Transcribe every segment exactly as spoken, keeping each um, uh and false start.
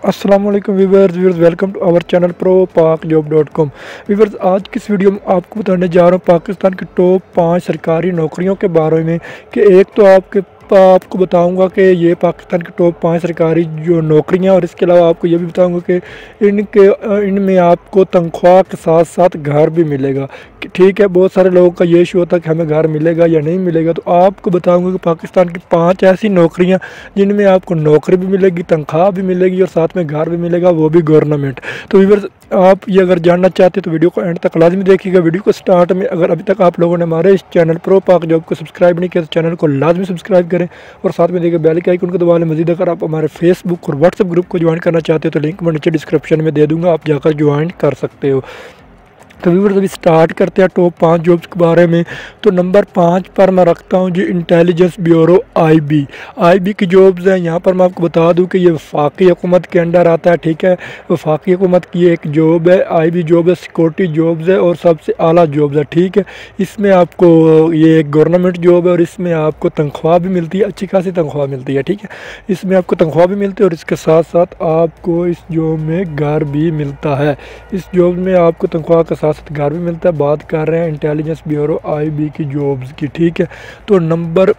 अस्सलाम वालेकुम viewers viewers welcome to our channel pro Pak job dot com. Viewers आज की इस वीडियो में आपको बताने जा रहा हूँ पाकिस्तान की टॉप पाँच सरकारी नौकरियों के बारे में कि एक तो आपके आपको बताऊंगा कि ये पाकिस्तान की टॉप पाँच सरकारी जो नौकरियां, और इसके अलावा आपको ये भी बताऊंगा कि इनके इनमें आपको तनख्वाह के साथ साथ घर भी मिलेगा। ठीक है, बहुत सारे लोगों का ये इशू होता है कि हमें घर मिलेगा या नहीं मिलेगा, तो आपको बताऊंगा कि पाकिस्तान की पाँच ऐसी नौकरियां जिनमें आपको नौकरी भी मिलेगी, तनख्वाह भी मिलेगी और साथ में घर भी मिलेगा, वो भी गवर्नमेंट। तो व्यूअर्स आप ये अगर जानना चाहते हैं तो वीडियो को एंड तक लाजमी देखिएगा। वीडियो को स्टार्ट में अगर अभी तक आप लोगों ने हमारे इस चैनल प्रो पाक जॉब को सब्सक्राइब नहीं किया तो चैनल को लाजमी सब्सक्राइब करें और साथ में देखिए बेल के आइकन को दबा लें। मजीद अगर आप हमारे फेसबुक और व्हाट्सएप ग्रुप को ज्वाइन करना चाहते हो तो लिंक मैं नीचे डिस्क्रिप्शन में दे दूँगा, आप जाकर ज्वाइन कर सकते हो। तो व्यूअर्स अभी स्टार्ट करते हैं टॉप पाँच जॉब्स के बारे में। तो नंबर पाँच पर मैं रखता हूं जी इंटेलिजेंस ब्यूरो आईबी। आईबी की जॉब्स हैं। यहाँ पर मैं आपको बता दूं कि ये वफाकी हुकूमत के अंडर आता है। ठीक है, वफाकी हुकूमत की एक जॉब है, आईबी जॉब है, सिक्योरिटी जॉब्स है और सबसे आला जॉब्स है। ठीक है, इसमें आपको ये एक गवर्नमेंट जॉब है और इसमें आपको तनख्वाह भी मिलती है, अच्छी खासी तनख्वाह मिलती है। ठीक है, इसमें आपको तनख्वाह भी मिलती है और इसके साथ साथ आपको इस जॉब में घर भी मिलता है। इस जॉब में आपको तनख्वाह के साथ घर भी मिलता है। बात कर रहे हैं इंटेलिजेंस ब्यूरो आईबी की जॉब्स की। ठीक है, तो नंबर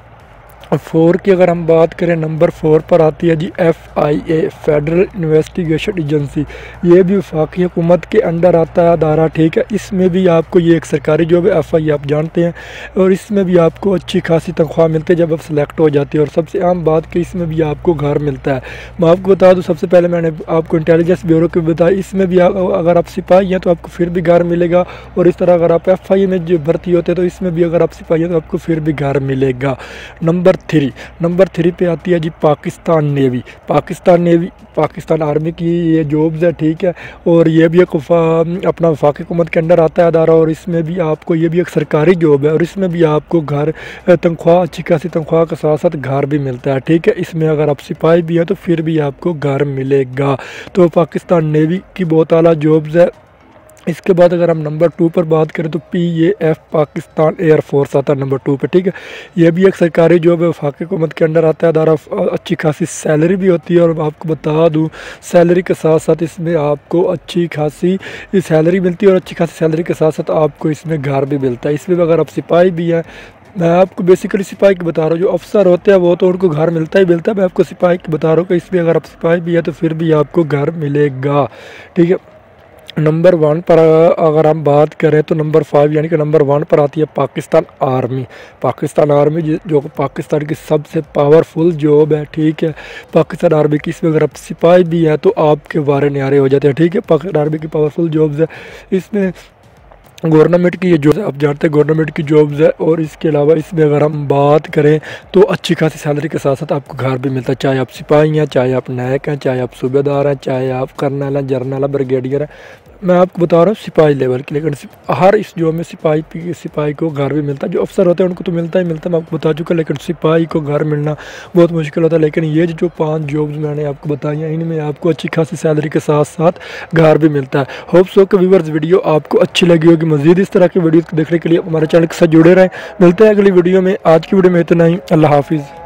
फोर की अगर हम बात करें, नंबर फोर पर आती है जी F I A federal investigation agency. ये भी वफाकी हुकूमत के अंडर आता है अदारा। ठीक है, इसमें भी आपको ये एक सरकारी जॉब है, एफ आई ए आप जानते हैं, और इसमें भी आपको अच्छी खासी तनख्वाह मिलती है जब आप सेलेक्ट हो जाती है। और सबसे आम बात कि इसमें भी आपको घर मिलता है। मैं आपको बता दूँ, सबसे पहले मैंने आपको इंटेलिजेंस ब्यूरो की बताया, इसमें भी आप, अगर आप सिपाही हैं तो आपको फिर भी घर मिलेगा, और इस तरह अगर आप एफ आई ए में जो भर्ती होते हैं तो इसमें भी अगर आप सिपाही हैं तो आपको फिर भी घर मिलेगा। नंबर थ्री नंबर थ्री पे आती है जी Pakistan navy. Pakistan navy Pakistan army की ये जॉब्स है। ठीक है, और ये भी एक अपना वफाकी हुकूमत के अंडर आता है अदारा, और इसमें भी आपको ये भी एक सरकारी जॉब है और इसमें भी आपको घर तनख्वाह, अच्छी खासी तनख्वाह के साथ साथ घर भी मिलता है। ठीक है, इसमें अगर आप सिपाही भी हैं तो फिर भी आपको घर मिलेगा। तो पाकिस्तान नेवी की बहुत आला जॉब्स है। इसके बाद अगर हम नंबर टू पर बात करें तो P A F Pakistan air force आता है नंबर टू पे। ठीक है, ये भी एक सरकारी जॉब है, वफाकी हुकूमत के अंडर आता है अदारा, अच्छी खासी सैलरी भी होती है। और आपको बता दूं, सैलरी के साथ साथ इसमें आपको अच्छी खासी सैलरी मिलती है और अच्छी खासी सैलरी के साथ साथ आपको इसमें घर भी मिलता है। इसमें अगर आप सिपाही भी हैं, मैं आपको बेसिकली सिपाही की बता रहा हूँ, जो अफसर होते हैं वो तो उनको घर मिलता ही मिलता है। मैं आपको सिपाही की बता रहा हूँ कि इसमें अगर आप सिपाही भी है तो फिर भी आपको घर मिलेगा। ठीक है, नंबर वन पर अगर हम बात करें तो नंबर फाइव यानी कि नंबर वन पर आती है पाकिस्तान आर्मी। पाकिस्तान आर्मी जो पाकिस्तान की सबसे पावरफुल जॉब है। ठीक है, पाकिस्तान आर्मी की इसमें अगर आप सिपाही भी हैं तो आपके वारे न्यारे हो जाते हैं। ठीक है, पाकिस्तान आर्मी की पावरफुल जॉब्स है। इसमें गवर्नमेंट की ये जो आप जानते हैं गवर्नमेंट की जॉब्स है, और इसके अलावा इसमें अगर हम बात करें तो अच्छी खासी सैलरी के साथ साथ आपको घर भी मिलता है, चाहे आप सिपाही हैं, चाहे आप नायक हैं, चाहे आप सूबेदार हैं, चाहे आप कर्नल हैं, जर्नल हैं, ब्रिगेडियर हैं। मैं आपको बता रहा हूँ सिपाही लेवल की, लेकिन हर इस जॉब में सिपाही सिपाही को घर भी मिलता है। जो अफसर होते हैं उनको तो मिलता ही मिलता है, मैं आपको बता चुका, लेकिन सिपाही को घर मिलना बहुत मुश्किल होता है। लेकिन ये जो पाँच जॉब्स मैंने आपको बताई हैं, इनमें आपको अच्छी खासी सैलरी के साथ साथ घर भी मिलता है। होप सो कि व्यूअर्स वीडियो आपको अच्छी लगी होगी। मजीद इस तरह की वीडियो देखने के लिए हमारे चैनल के साथ जुड़े रहें। मिलते हैं अगली वीडियो में। आज की वीडियो में इतना ही। अल्लाह हाफिज़।